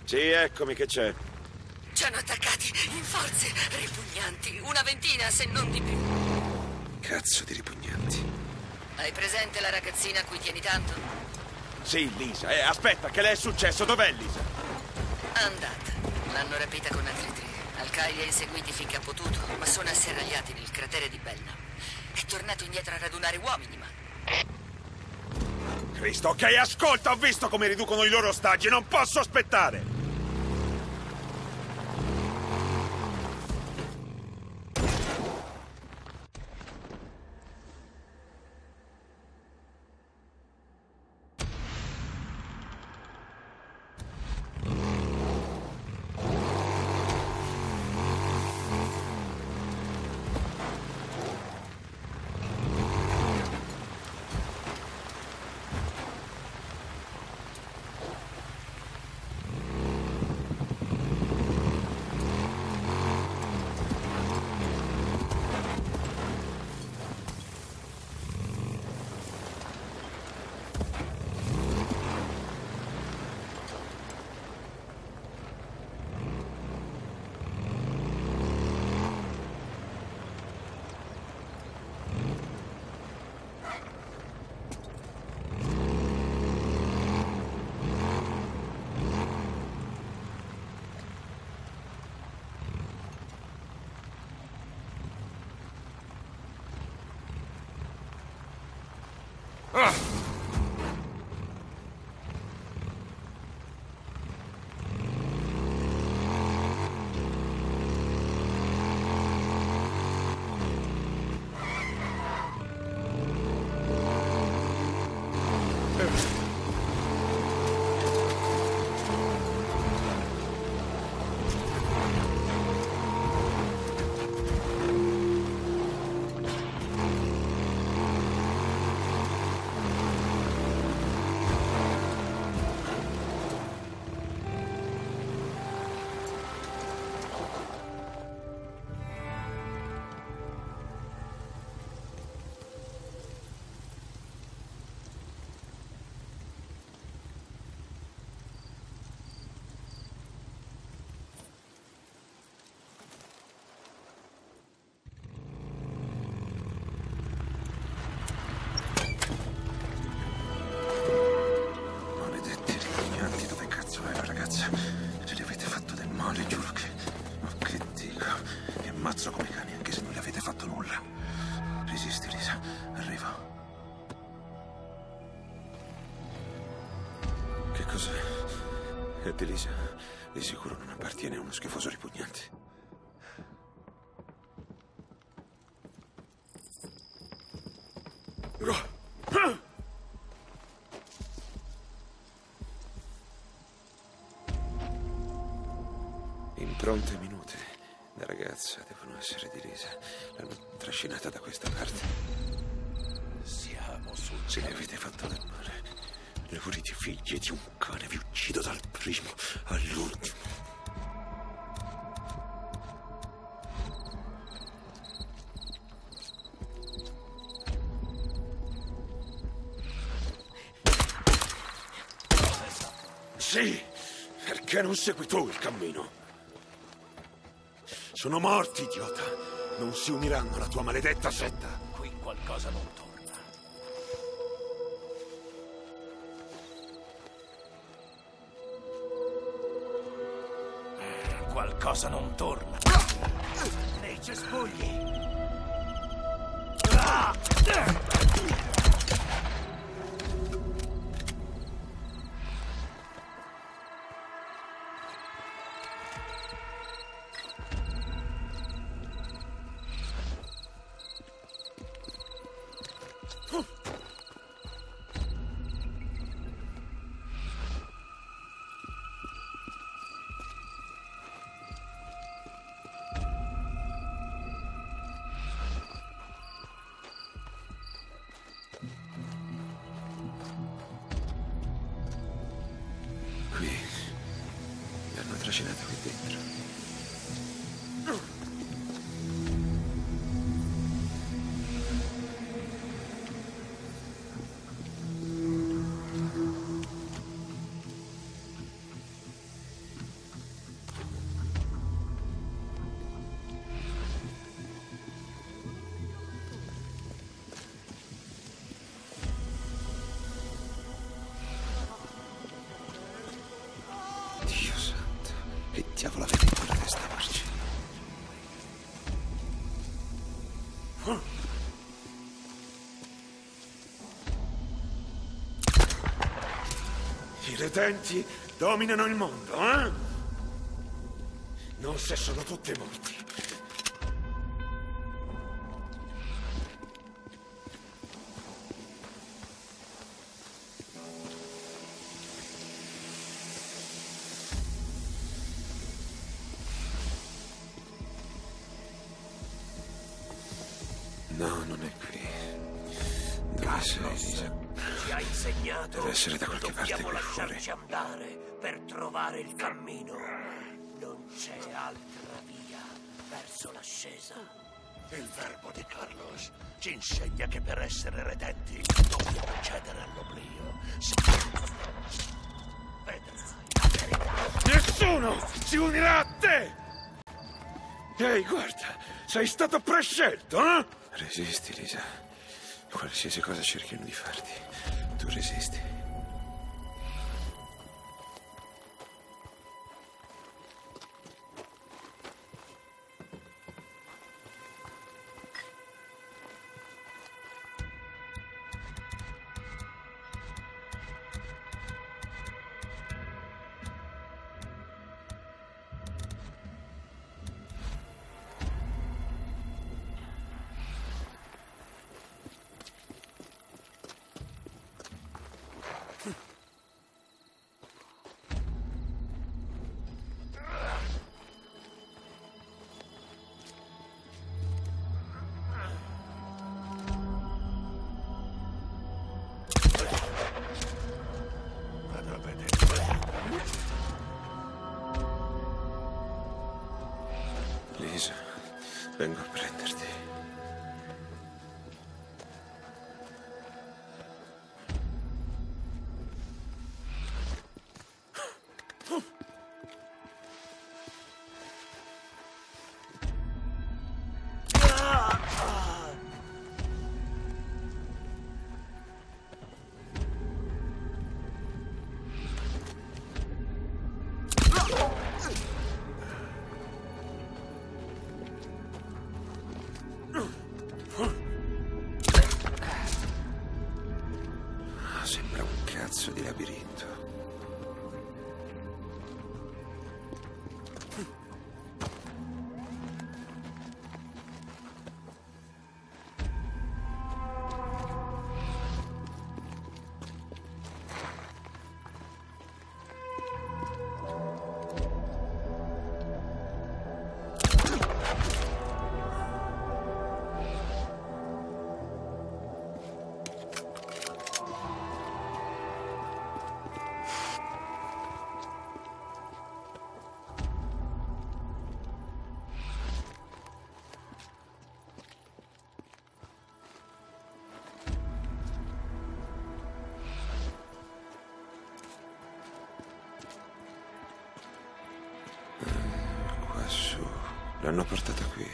Sì, eccomi, che c'è? Ci hanno attaccati in forze ripugnanti, una ventina se non di più. Cazzo di ripugnanti. Hai presente la ragazzina a cui tieni tanto? Sì, Lisa. Aspetta, che le è successo? Dov'è Lisa? Andata. L'hanno rapita con altri 3. Al-Kai li ha inseguiti finché ha potuto, ma sono asserragliati nel cratere di Belna. È tornato indietro a radunare uomini, ma... Cristo, ok, ascolta, ho visto come riducono i loro ostaggi, non posso aspettare! Ammazzo come cani anche se non gli avete fatto nulla. Resisti, Lisa. Arrivo. Che cos'è? È di Lisa. Di sicuro non appartiene a uno schifoso ripugnante. Impronte minute. La ragazza devono essere di Lisa. L'hanno trascinata da questa parte. Siamo sul... Se ne avete fatto del male, le volete figlie di un cane, vi uccido dal primo all'ultimo. Sì, perché non segui tu il cammino? Sono morti, idiota. Non si uniranno alla tua maledetta setta. Qui qualcosa non torna. Qualcosa non torna. Nei cespugli. Qui. L'hanno trascinata qui dentro. diavolo avete in quella testa, Marci? I redenti dominano il mondo, eh? Non se sono tutti morti. No, non è qui. Dove sei, Lisa? Ci ha insegnato. Deve essere da qualche parte Dobbiamo qui fuori. lasciarci andare per trovare il cammino. Non c'è altra via verso l'ascesa. Il verbo di Carlos ci insegna che per essere redenti dobbiamo cedere all'oblio. Vedrai la verità. Nessuno si unirà a te! Ehi, guarda, sei stato prescelto, eh? Resisti, Lisa. Qualsiasi cosa cerchino di farti, tu resisti. Vado a vedere. Lisa, vengo a prenderti. Sembra un cazzo di labirinto. Quassù. L'hanno portata qui.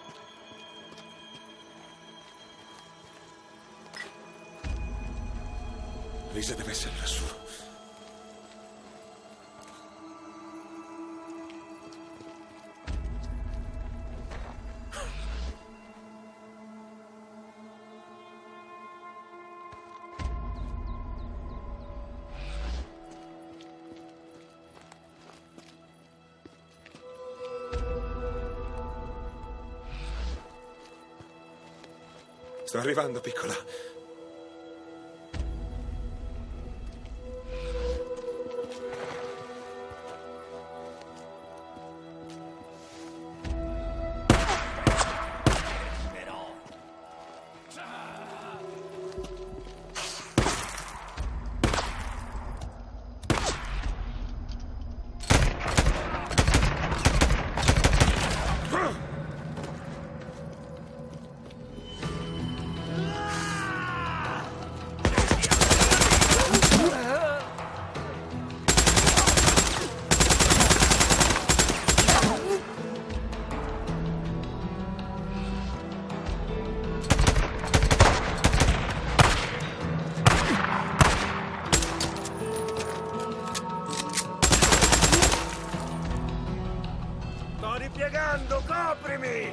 Lisa deve essere lassù. Sto arrivando, piccola. Però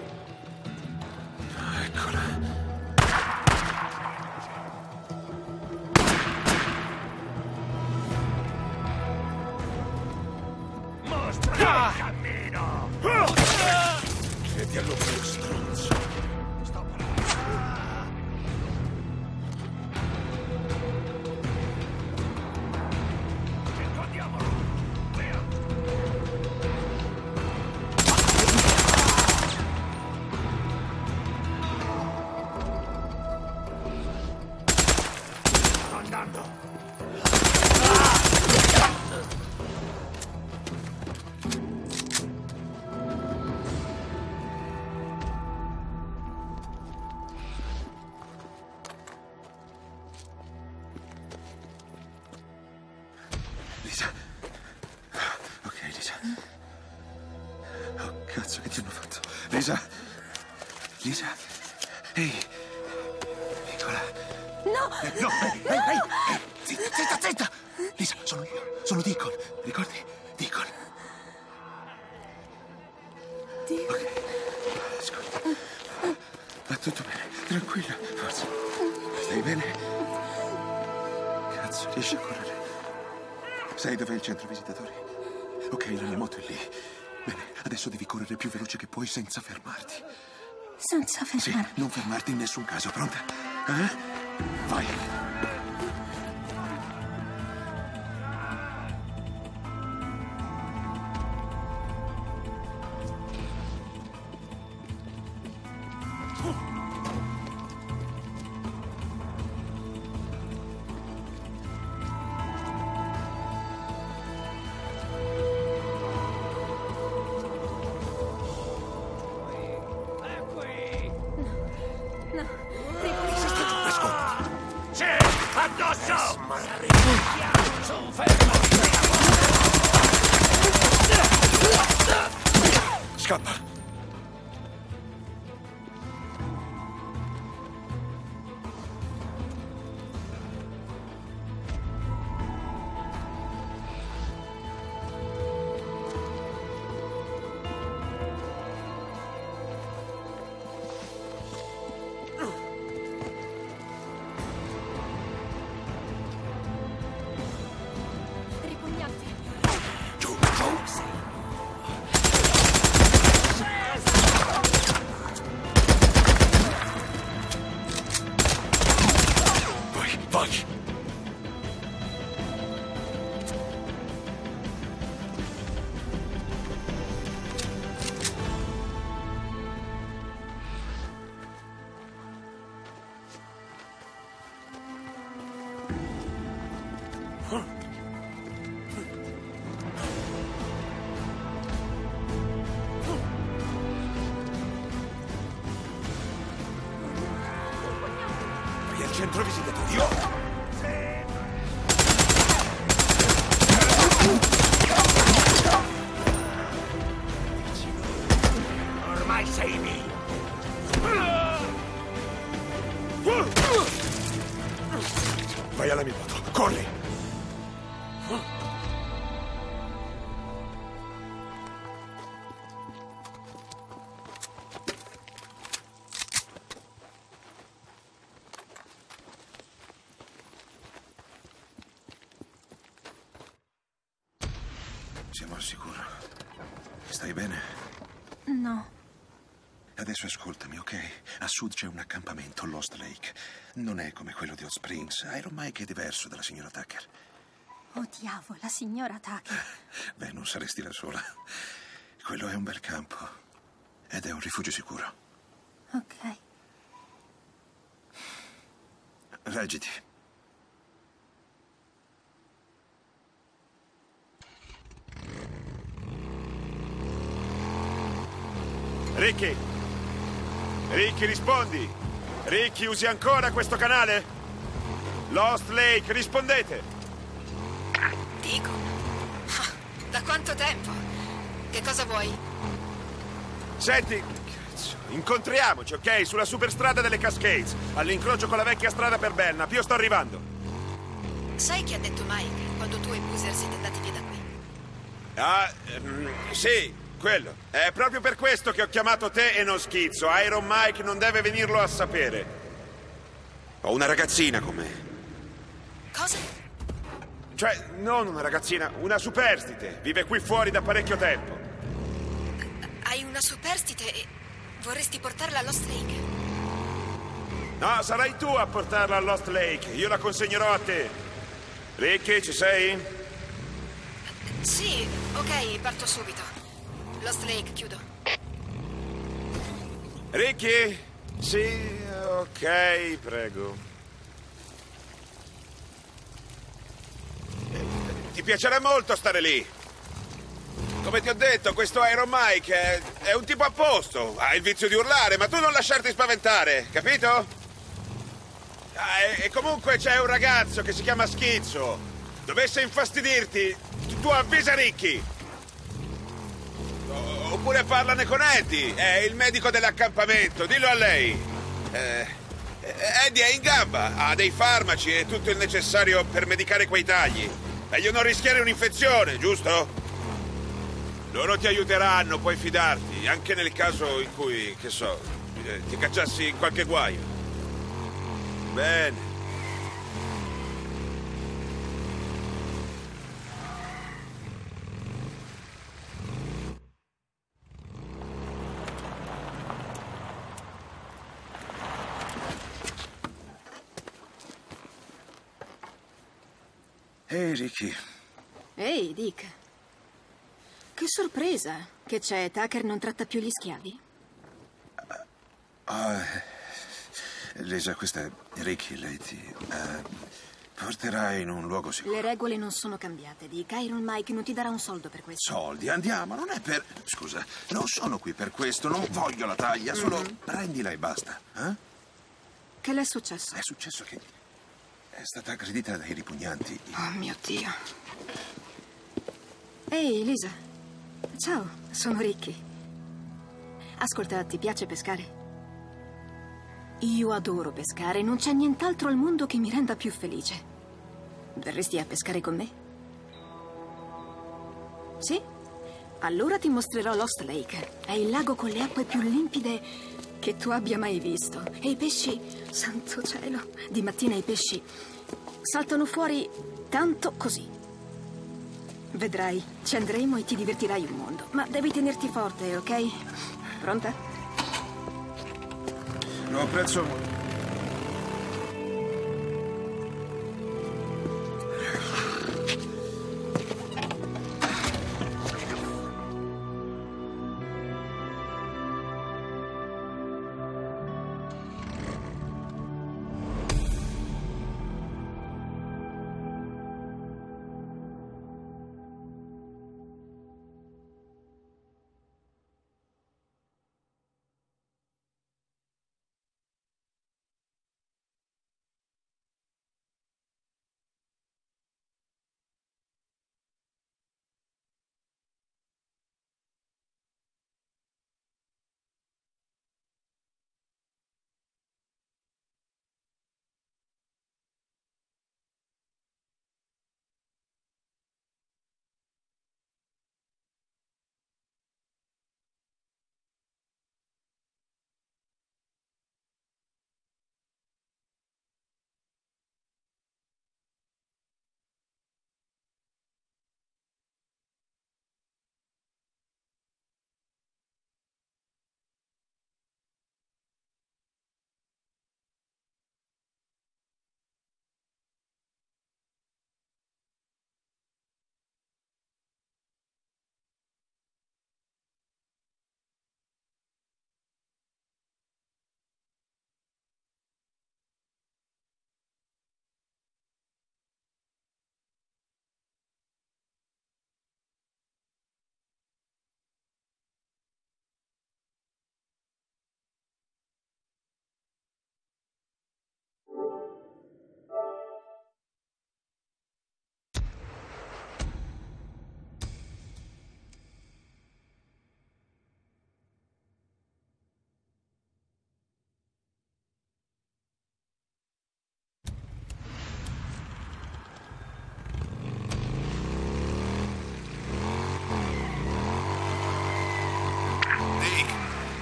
Eccola. Mostra il cammino! Credi all'occhio, stronzo. Sto circondiamolo! Via! Sto andando! Lisa. Ok, Lisa. Oh, cazzo, che ti hanno fatto? Lisa. Lisa. Ehi. Piccola. No! No, ehi. Zitta, zitta. Lisa, sono io. Sono Deacon. Ricordi? Deacon. Dio. Ok. Ascolta. Va tutto bene. Tranquilla. Forza. Stai bene? Cazzo, riesci a correre? Sai dov'è il centro visitatori? Ok, la mia moto è lì. Bene, adesso devi correre più veloce che puoi senza fermarti. Senza Sì, fermarmi. non fermarti in nessun caso. Pronta? Vai. No. Lisa, sta giù, nasconditi. Sì! Addosso! Su, fermo! Scappa. Ripugnanti. Giù. Vai. Vai al centro visitatori. Ormai sei mio! Vai alla mia moto. Corri. Siamo al sicuro. Stai bene? No. Adesso ascoltami, ok? A sud c'è un accampamento, Lost Lake. Non è come quello di Hot Springs. Iron Mike è diverso dalla signora Tucker. Oh diavolo, la signora Tucker. Beh, non saresti la sola. Quello è un bel campo. Ed è un rifugio sicuro. Ok. Reggiti. Ricky! Ricky, rispondi! Ricky, usi ancora questo canale? Lost Lake, rispondete! Deacon? Ah, da quanto tempo? Che cosa vuoi? Senti, cazzo, incontriamoci, ok? Sulla superstrada delle Cascades, all'incrocio con la vecchia strada per Belknap. Io sto arrivando. Sai che ha detto Mike quando tu e Boozer siete andati via da qui? Ah, sì, quello. È proprio per questo che ho chiamato te e non Schizzo. Iron Mike non deve venirlo a sapere. Ho una ragazzina con me. Cosa? Cioè, non una ragazzina, una superstite. Vive qui fuori da parecchio tempo. Hai una superstite e vorresti portarla a Lost Lake? No, sarai tu a portarla a Lost Lake. Io la consegnerò a te. Ricky, ci sei? Sì, ok, parto subito. Lost Lake, chiudo. Ricky? Sì, ok, prego. Ti piacerà molto stare lì. Come ti ho detto, questo Iron Mike è un tipo a posto. Ha il vizio di urlare, ma tu non lasciarti spaventare, capito? E comunque c'è un ragazzo che si chiama Schizzo. Dovesse infastidirti, tu avvisa Ricky. Oppure parlane con Eddie, è il medico dell'accampamento, dillo a lei. Eddie è in gamba, ha dei farmaci e tutto il necessario per medicare quei tagli. Meglio non rischiare un'infezione, giusto? Loro ti aiuteranno, puoi fidarti, anche nel caso in cui, che so, ti cacciassi in qualche guaio. Bene. Ehi, Ricky. Ehi, Dick. Che sorpresa! Che c'è? Tucker non tratta più gli schiavi? Lisa, questa è Ricky, lei ti porterà in un luogo sicuro. Le regole non sono cambiate, Dick. Iron Mike non ti darà un soldo per questo. Soldi, andiamo, non è per... Scusa, non sono qui per questo, non voglio la taglia, solo prendila e basta. Che le è successo? È successo che è stata aggredita dai ripugnanti. Oh, mio Dio. Ehi, Lisa. Ciao, sono Ricky. Ascolta, ti piace pescare? Io adoro pescare, non c'è nient'altro al mondo che mi renda più felice. Verresti a pescare con me? Sì? Allora ti mostrerò Lost Lake. È il lago con le acque più limpide che tu abbia mai visto. E i pesci, santo cielo, di mattina i pesci saltano fuori tanto così. Vedrai, ci andremo e ti divertirai un mondo. Ma devi tenerti forte, ok? Pronta? Lo apprezzo molto.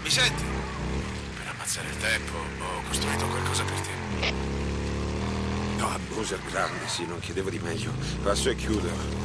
Mi senti? Per ammazzare il tempo ho costruito qualcosa per te. No, Boozer, grande, sì, non chiedevo di meglio. Passo e chiudo.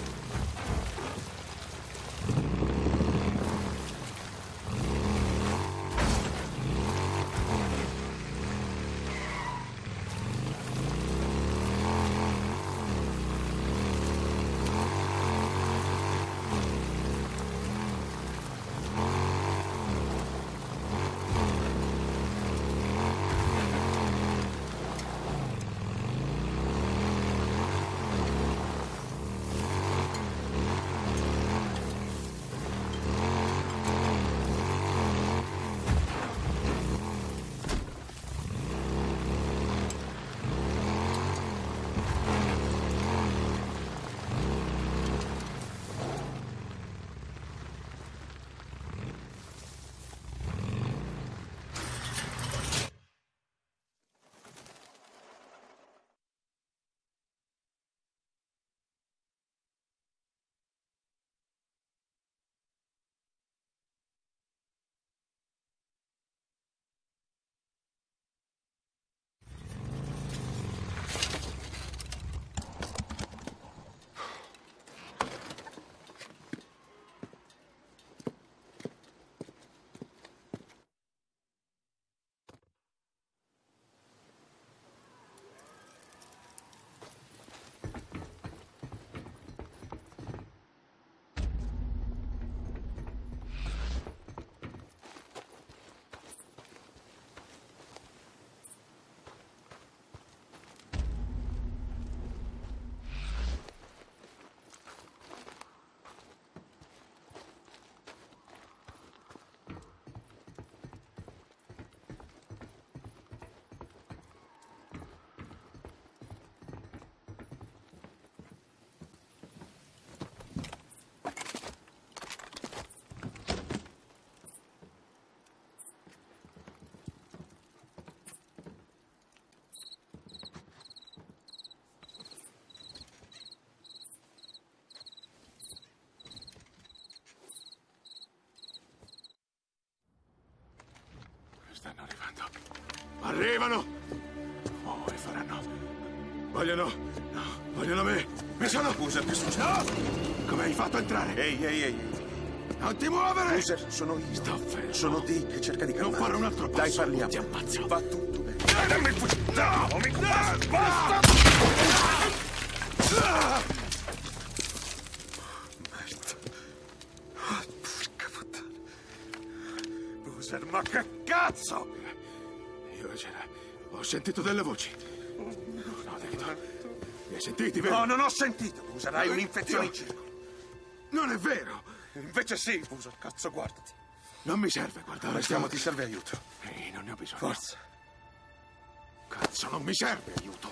Stanno arrivando. Arrivano! Oh, e faranno... Vogliono... No, vogliono me! Mi sono... Boozer, che succede? No! Come hai fatto a entrare? Ehi. Non ti muovere! Boozer, sono io. Sto fermo. Sono Dick, cerca di Non calmarti. fare un altro passo. Dai, parliamo. Ti ammazzo. Va tutto bene. Dammi il fucile! No! Basta! Porca puttana. Boozer, ma che cazzo? Io c'era... Ho sentito delle voci. No, David. Li hai sentiti, vero? No, non ho sentito, Boozer. Hai un'infezione in Dio. circolo. Non è vero! Invece sì, Boozer. Cazzo, guardati. Non mi serve guardare. Restiamo, ti serve aiuto. Ehi, non ne ho bisogno. Forza. Cazzo, non mi serve aiuto.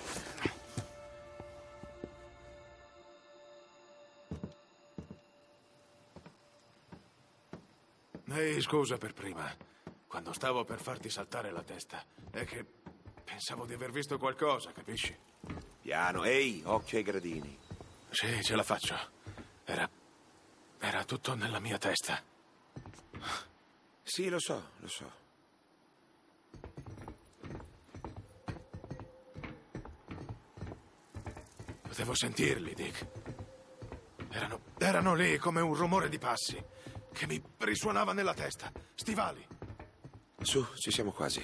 Ehi, scusa per prima. Quando stavo per farti saltare la testa. È che pensavo di aver visto qualcosa, capisci? Piano, ehi, occhio ai gradini. Sì, ce la faccio. Era tutto nella mia testa. Sì, lo so. Potevo sentirli, Dick. Erano lì come un rumore di passi che mi risuonava nella testa. Stivali. Su, ci siamo quasi.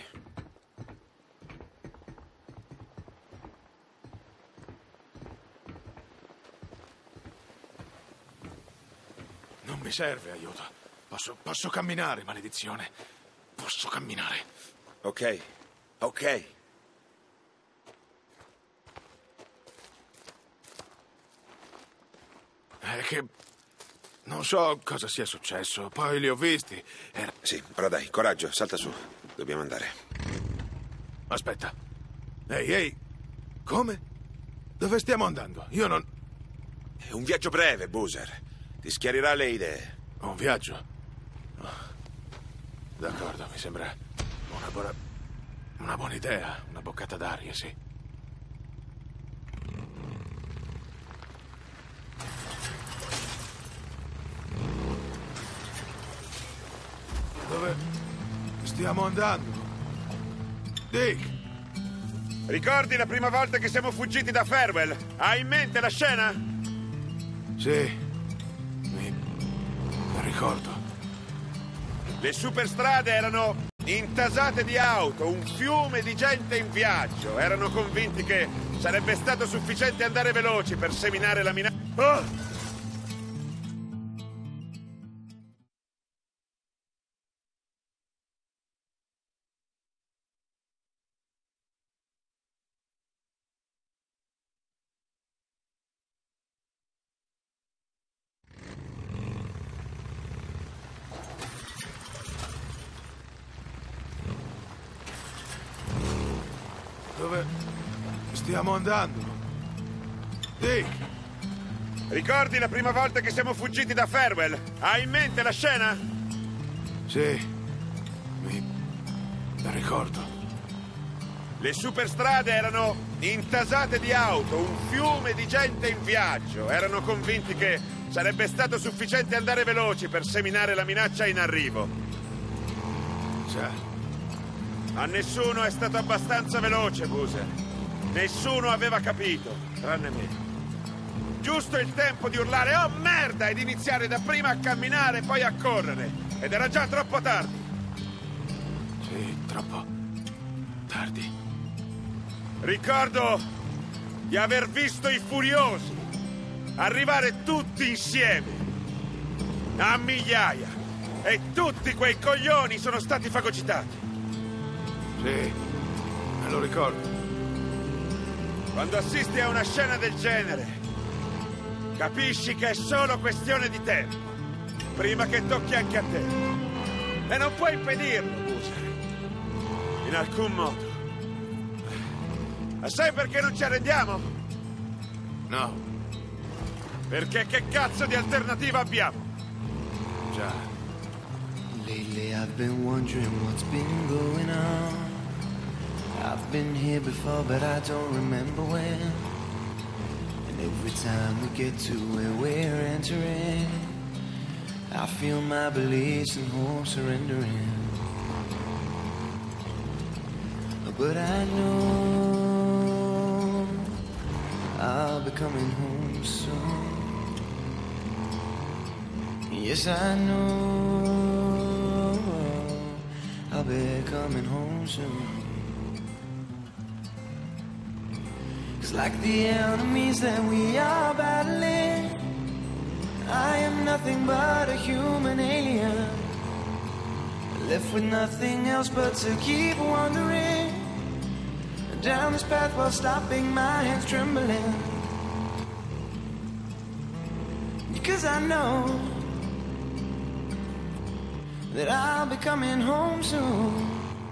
Non mi serve aiuto. Posso camminare, maledizione. Posso camminare. Ok. È che non so cosa sia successo. Poi li ho visti. Sì, però dai, coraggio, salta su. Dobbiamo andare. Aspetta. Ehi. Come? Dove stiamo andando? Io non... È un viaggio breve, Boozer. Ti schiarirà le idee. Un viaggio? Oh. D'accordo, mi sembra una buona idea. Una boccata d'aria, sì. Stiamo andando. Dick! Ricordi la prima volta che siamo fuggiti da Farewell? Hai in mente la scena? Sì. Mi ricordo. Le superstrade erano intasate di auto, un fiume di gente in viaggio. Erano convinti che sarebbe stato sufficiente andare veloci per seminare la minaccia. Oh! Dove stiamo andando? Dick! Ricordi la prima volta che siamo fuggiti da Farewell? Hai in mente la scena? Sì. Mi ricordo. Le superstrade erano intasate di auto, un fiume di gente in viaggio. Erano convinti che sarebbe stato sufficiente andare veloci per seminare la minaccia in arrivo. Già. A nessuno è stato abbastanza veloce, Boozer. Nessuno aveva capito, tranne me. Giusto il tempo di urlare "oh merda" ed iniziare dapprima a camminare, poi a correre. Ed era già troppo tardi. Sì, troppo tardi. Ricordo di aver visto i furiosi arrivare tutti insieme, a migliaia, e tutti quei coglioni sono stati fagocitati. Sì, me lo ricordo. Quando assisti a una scena del genere, capisci che è solo questione di tempo, prima che tocchi anche a te. E non puoi impedirlo, Boozer. In alcun modo. Ma sai perché non ci arrendiamo? No. Perché che cazzo di alternativa abbiamo? Già. Lately I've been wondering what's been going on. I've been here before but I don't remember when. And every time we get to where we're entering, I feel my beliefs and hope surrendering. But I know I'll be coming home soon. Yes, I know I'll be coming home soon. 'Cause like the enemies that we are battling, I am nothing but a human alien, left with nothing else but to keep wandering down this path while stopping my hands trembling. Because I know that I'll be coming home soon.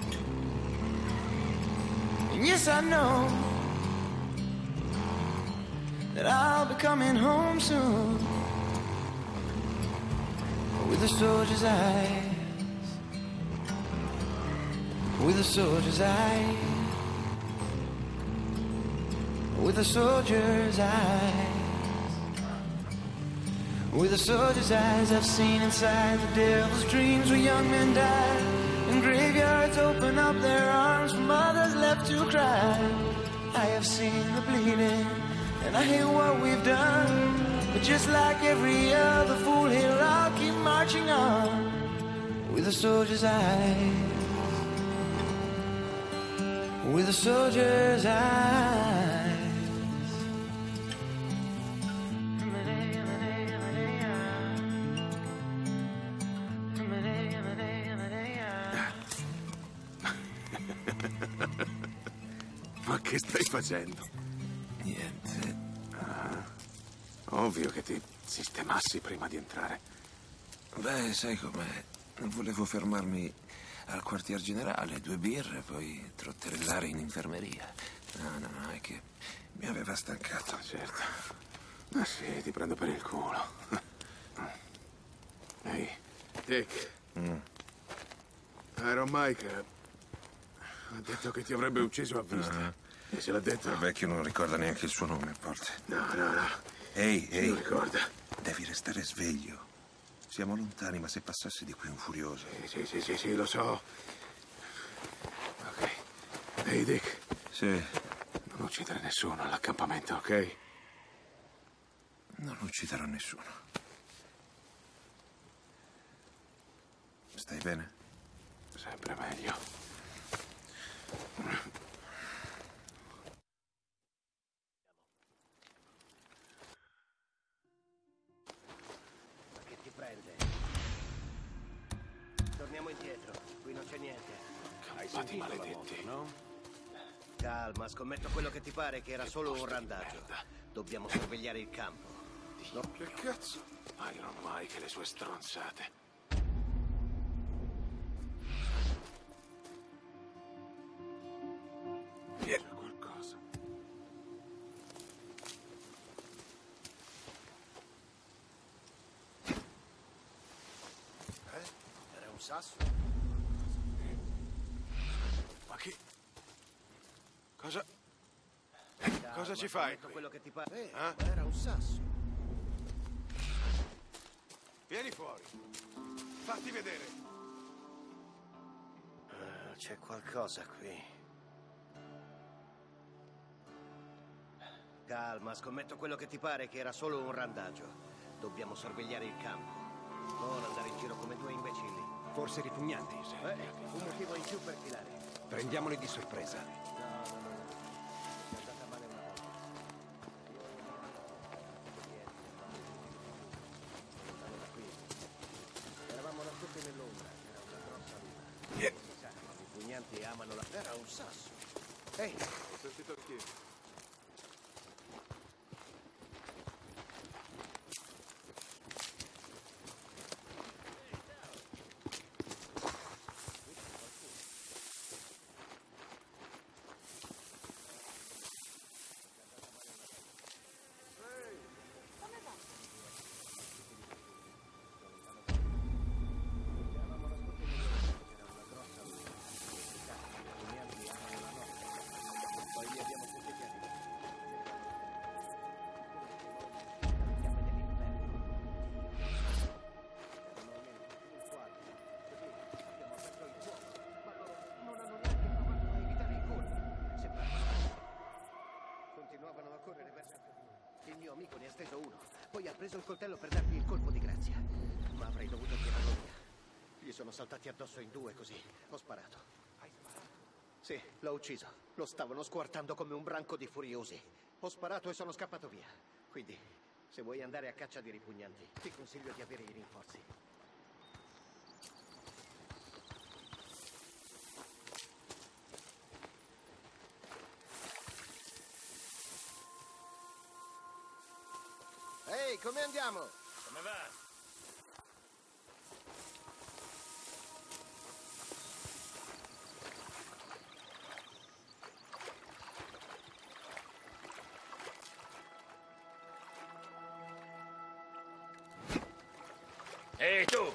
And yes, I know that I'll be coming home soon. With a soldier's eyes, with a soldier's eyes, with a soldier's eyes, with a soldier's eyes. I've seen inside the devil's dreams where young men die, and graveyards open up their arms for mothers left to cry. I have seen the bleeding, and I hate what we've done, but just like every other fool here, I'll keep marching on. With a soldier's eyes, with a soldier's eyes. Ma che stai facendo? Niente. Ovvio che ti sistemassi prima di entrare. Beh, sai com'è? Volevo fermarmi al quartier generale, 2 birre, poi trotterellare in infermeria. No, è che mi aveva stancato. Certo. Ma sì, ti prendo per il culo. Ehi, Dick. Iron Mike ha detto che ti avrebbe ucciso a vista. E se l'ha detto... Il vecchio non ricorda neanche il suo nome a volte. No. Ehi, Non ricorda. devi restare sveglio. Siamo lontani, ma se passasse di qui un furioso... Sì, lo so. Ehi, Dick. Sì. Non uccidere nessuno all'accampamento, ok? Non ucciderò nessuno. Stai bene? Sempre meglio. Ma che ti prende? Torniamo indietro, qui non c'è niente. Hai Campati sentito la maledetti. moto, no? Calma, scommetto quello che ti pare che era solo un randaggio. Merda. Dobbiamo sorvegliare il campo. No, che cazzo? Iron Mike e le sue stronzate. C'è qualcosa. Era un sasso? Ma chi? Cosa? Calma, Cosa ci fai scommetto qui? quello che ti pare. Ah? Era un sasso. Vieni fuori. Fatti vedere. C'è qualcosa qui. Calma, scommetto quello che ti pare che era solo un randaggio. Dobbiamo sorvegliare il campo. Non andare in giro come due imbecilli. Forse ripugnanti. Un motivo in più per filare. Prendiamoli di sorpresa. No. È andata male una volta. Lontano da qui. Eravamo nascosti nell'ombra. Era una grossa luna. Si sa, i ripugnanti amano la... Era un sasso. Ehi, Ho sentito anch'io. Continuavano a correre verso il mio amico ne ha steso uno. Poi ha preso il coltello per dargli il colpo di grazia. Ma avrei dovuto tirarlo via. Gli sono saltati addosso in due così. Ho sparato. Hai sparato? Sì, l'ho ucciso. Lo stavano squartando come un branco di furiosi. Ho sparato e sono scappato via. Quindi, se vuoi andare a caccia di ripugnanti, ti consiglio di avere i rinforzi. Ehi, come andiamo? Come va? Ehi, tu!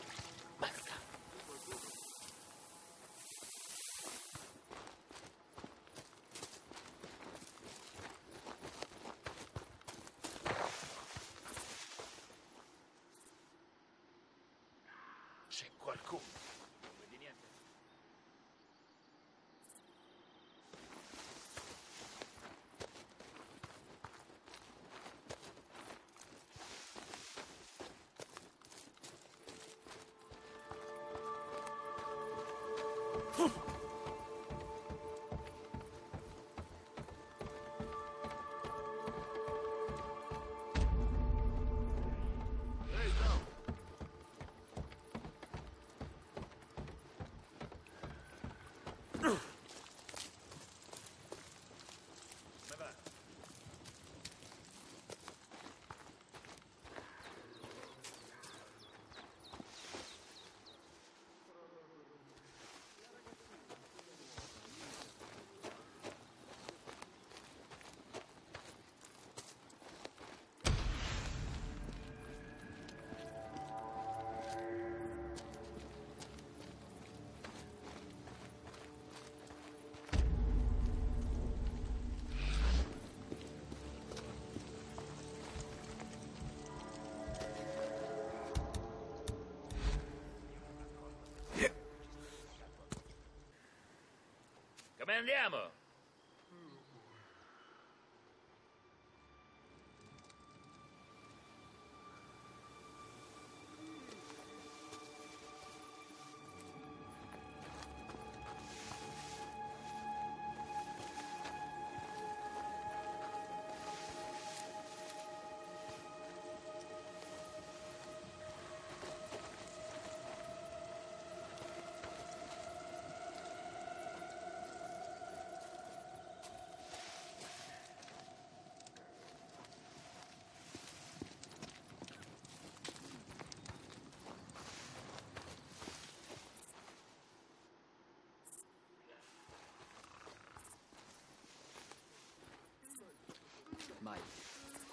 C'è qualcuno. Non vedi niente? Ehi, ciao. Come va? Come andiamo?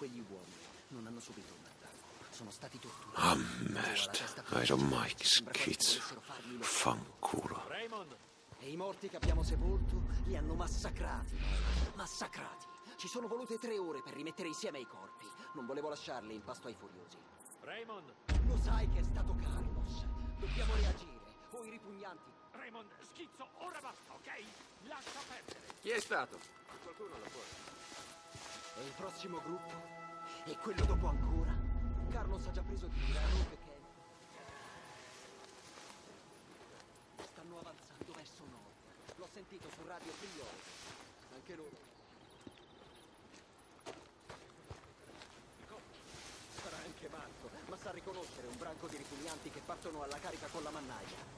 quegli uomini non hanno subito un attacco. Sono stati torturati. Ah, merda. Iron Mike, schizzo. Fanculo. Raymond! E i morti che abbiamo sepolto li hanno massacrati. Massacrati. Ci sono volute 3 ore per rimettere insieme i corpi. Non volevo lasciarli in pasto ai furiosi. Raymond! Lo sai che è stato Carlos. Dobbiamo reagire. Voi ripugnanti. Raymond, schizzo, ora basta, ok? Lascia perdere. Chi è stato? Qualcuno lo può. E il prossimo gruppo? E quello dopo ancora? Carlos ha già preso di mira Rook e Ken. Stanno avanzando verso nord. L'ho sentito su radio Priore. Anche loro. Sarà anche matto, ma sa riconoscere un branco di ripugnanti che partono alla carica con la mannaia.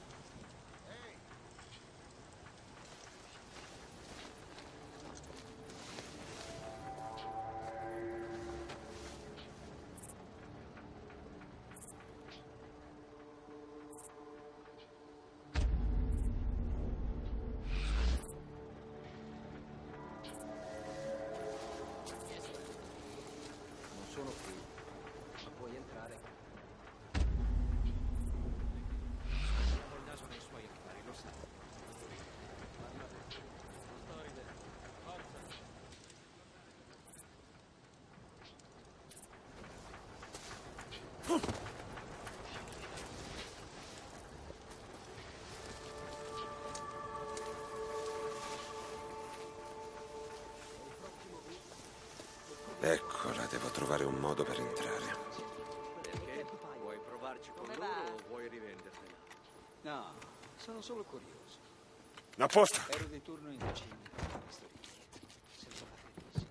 Sono qui, ma puoi entrare. Ho il naso nei suoi affari, lo sa. Storide, forza. Eccola, devo trovare un modo per entrare. Perché? Vuoi provarci con Come loro va? o vuoi rivendertela? No, sono solo curioso. A posto. Ero di turno in cucina. Questo richiede. Senza batterisi.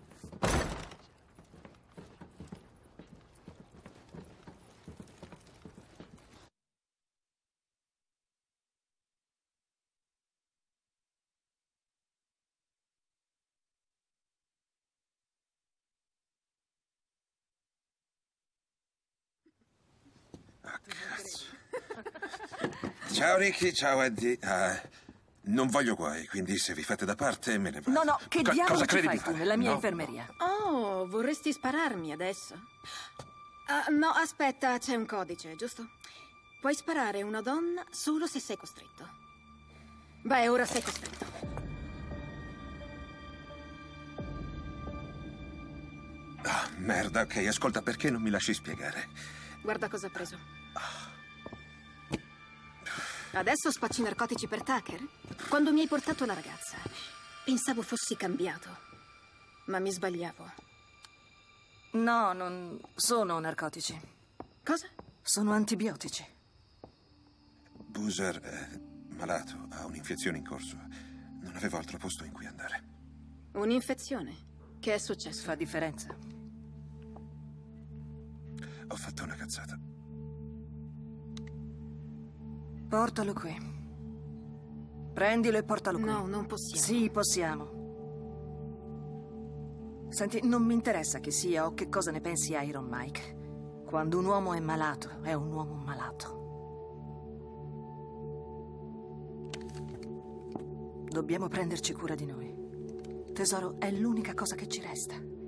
Ciao Ricky, ciao Eddie. Non voglio guai, quindi se vi fate da parte me ne vado. No, no, che diavolo cosa ci credi fai di tu fare? nella mia No, infermeria? Oh, vorresti spararmi adesso? No, aspetta, c'è un codice, giusto? Puoi sparare a una donna solo se sei costretto. Beh, ora sei costretto. Ah, merda, ok, ascolta, perché non mi lasci spiegare? Guarda cosa ha preso. Adesso spacci narcotici per Tucker? Quando mi hai portato la ragazza, pensavo fossi cambiato, ma mi sbagliavo. No, non sono narcotici. Cosa? Sono antibiotici. Boozer è malato, ha un'infezione in corso. Non avevo altro posto in cui andare. Un'infezione? Che è successo? Fa differenza. Ho fatto una cazzata. Portalo qui. Prendilo e portalo qui. No, non possiamo. Sì, possiamo. Senti, non mi interessa chi sia o che cosa ne pensi Iron Mike. Quando un uomo è malato, è un uomo malato. Dobbiamo prenderci cura di noi. Tesoro, è l'unica cosa che ci resta.